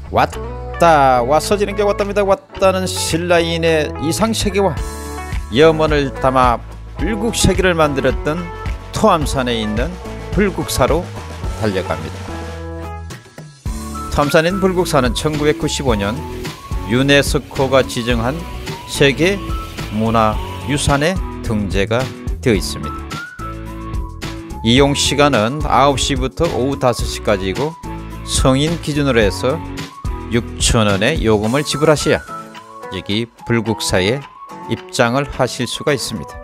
왔다 왔어지는 게 왔답니다. 왔다는 신라인의 이상세계와 염원을 담아 불국세계를 만들었던 토암산에 있는 불국사로 달려갑니다. 토암산인 불국사는 1995년 유네스코가 지정한 세계 문화유산에 등재가 되어 있습니다. 이용시간은 9시부터 오후 5시까지이고 성인 기준으로 해서 6,000원의 요금을 지불하셔야 여기 불국사에 입장을 하실 수가 있습니다.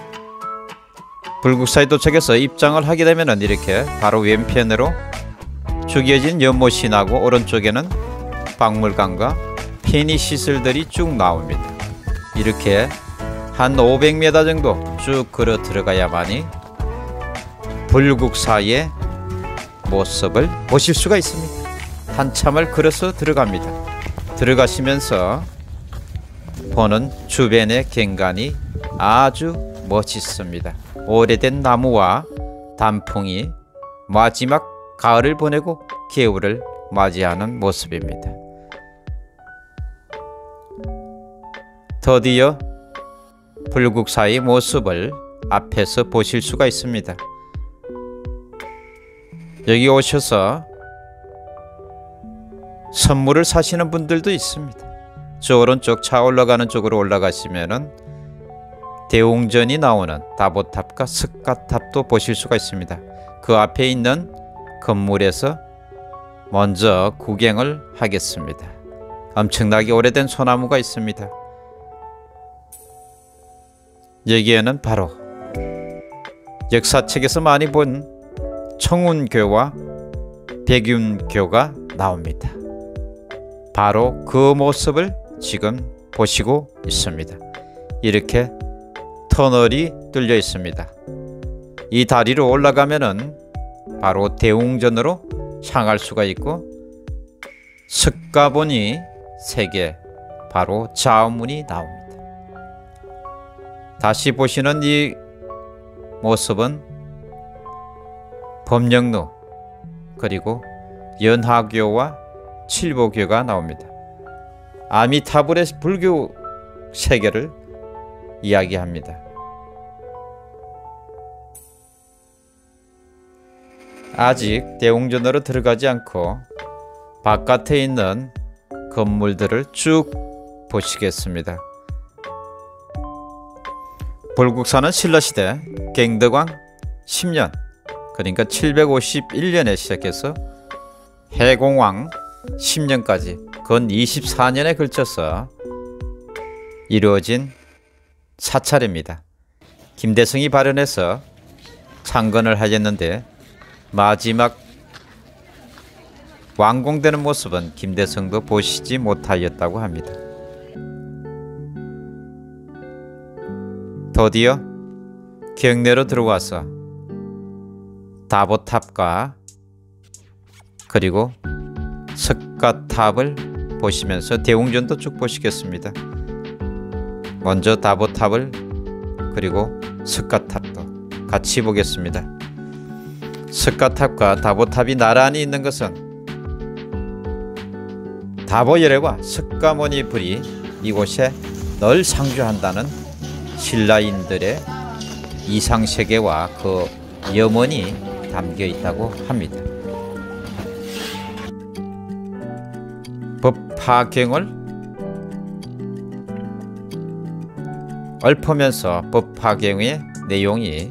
불국사에 도착해서 입장을 하게 되면 이렇게 바로 왼편으로 죽여진 연못이 나고 오른쪽에는 박물관과 편의시설들이 쭉 나옵니다. 이렇게 한 500m 정도 쭉 걸어 들어가야만이 불국사의 모습을 보실 수가 있습니다. 한참을 걸어서 들어갑니다. 들어가시면서 보는 주변의 경관이 아주 멋있습니다. 오래된 나무와 단풍이 마지막 가을을 보내고 겨울을 맞이하는 모습입니다. 드디어 불국사의 모습을 앞에서 보실 수가 있습니다. 여기 오셔서 선물을 사시는 분들도 있습니다. 저 오른쪽 차 올라가는 쪽으로 올라가시면은 대웅전이 나오는 다보탑과 석가탑도 보실 수가 있습니다. 그 앞에 있는 건물에서 먼저 구경을 하겠습니다. 엄청나게 오래된 소나무가 있습니다. 여기에는 바로 역사책에서 많이 본 청운교와 백윤교가 나옵니다. 바로 그 모습을 지금 보시고 있습니다. 이렇게 터널이 뚫려 있습니다. 이 다리로 올라가면은 바로 대웅전으로 향할 수가 있고 석가본이 3개 바로 좌문이 나옵니다. 다시 보시는 이 모습은 법령루 그리고 연하교와 칠보교가 나옵니다. 아미타불의 불교 세계를 이야기합니다. 아직 대웅전으로 들어가지 않고 바깥에 있는 건물들을 쭉 보시겠습니다. 불국사는 신라시대 갱덕왕 10년 그러니까 751년에 시작해서 해공왕 10년까지 건 24년에 걸쳐서 이루어진 사찰입니다. 김대성이 발현해서 창건을 하였는데 마지막 완공되는 모습은 김대성도 보시지 못하였다고 합니다. 드디어 경내로 들어와서 다보탑과 그리고 석가탑을 보시면서 대웅전도 쭉 보시겠습니다. 먼저 다보탑을 그리고 석가탑도 같이 보겠습니다. 석가탑과 다보탑이 나란히 있는 것은 다보열애와 석가모니 불이 이곳에 늘 상주한다는 신라인들의 이상세계와 그 염원이 담겨 있다고 합니다. 법화경을 읊으면서 법화경의 내용이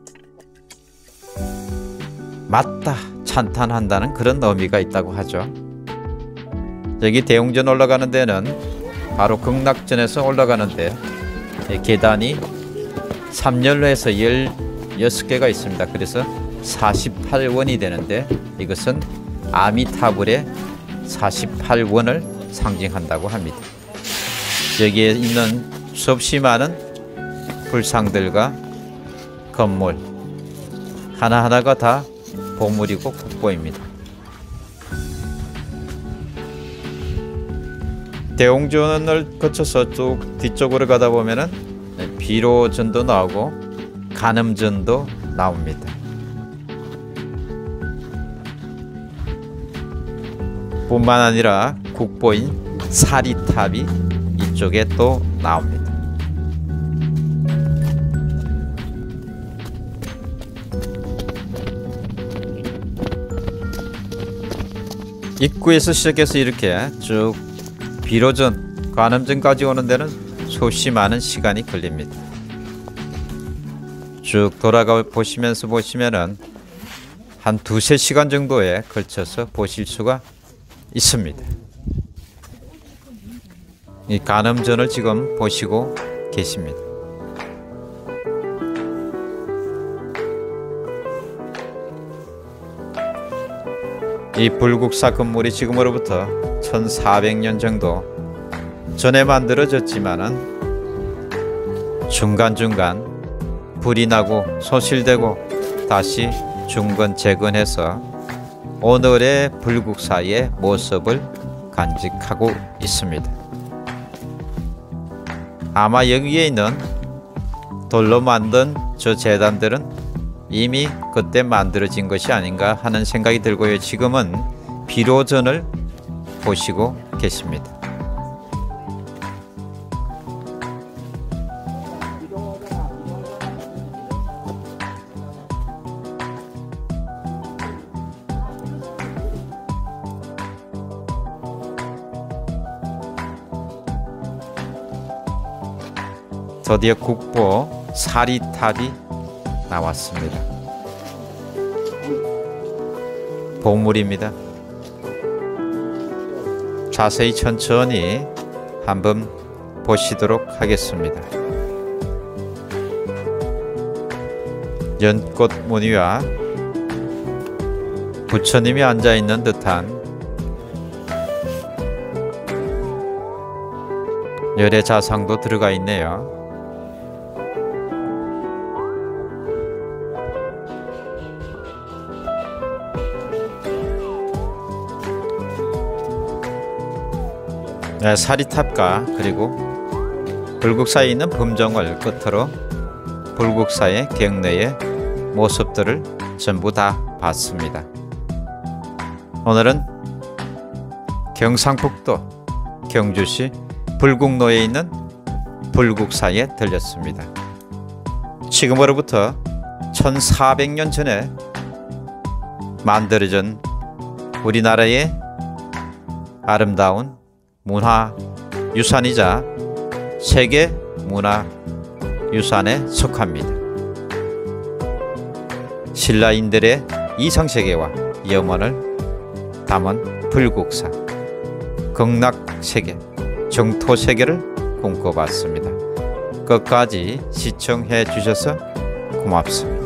맞다 찬탄한다는 그런 의미가 있다고 하죠. 여기 대웅전 올라가는 데는 바로 극락전에서 올라가는데 계단이 3열로해서 16개가 있습니다. 그래서 48원이 되는데 이것은 아미타불의 48원을 상징한다고 합니다. 여기에 있는 수없이 많은 불상들과 건물 하나하나가 다 보물이고 국보입니다. 대웅전을 거쳐서 쭉 뒤쪽으로 가다 보면은 비로전도 나오고 간음전도 나옵니다. 뿐만 아니라 국보인 사리탑이 이쪽에 또 나옵니다. 입구에서 시작해서 이렇게 쭉 비로전, 관음전까지 오는 데는 수시 많은 시간이 걸립니다. 쭉 돌아가 보시면은 한 2~3시간 정도에 걸쳐서 보실 수가 있습니다. 이 관음전을 지금 보시고 계십니다. 이 불국사 건물이 지금으로부터 1400년 정도 전에 만들어졌지만은 중간중간 불이 나고 소실되고 다시 중건 재건해서 오늘의 불국사의 모습을 간직하고 있습니다. 아마 여기에 있는 돌로 만든 저 제단들은 이미 그때 만들어진 것이 아닌가 하는 생각이 들고요. 지금은 비로전을 보시고 계십니다. 드디어 국보 사리탑이 나왔습니다. 보물입니다. 자세히 천천히 한번 보시도록 하겠습니다. 연꽃 무늬와 부처님이 앉아있는 듯한 열의 자상도 들어가 있네요. 네, 사리탑과 그리고 불국사에 있는 범정을 끝으로 불국사의 경내의 모습들을 전부 다 봤습니다. 오늘은 경상북도 경주시 불국로에 있는 불국사에 들렸습니다. 지금으로부터 1400년 전에 만들어진 우리나라의 아름다운 문화유산이자 세계문화유산에 속합니다. 신라인들의 이상세계와 염원을 담은 불국사, 극락세계, 정토세계를 꿈꿔봤습니다. 끝까지 시청해 주셔서 고맙습니다.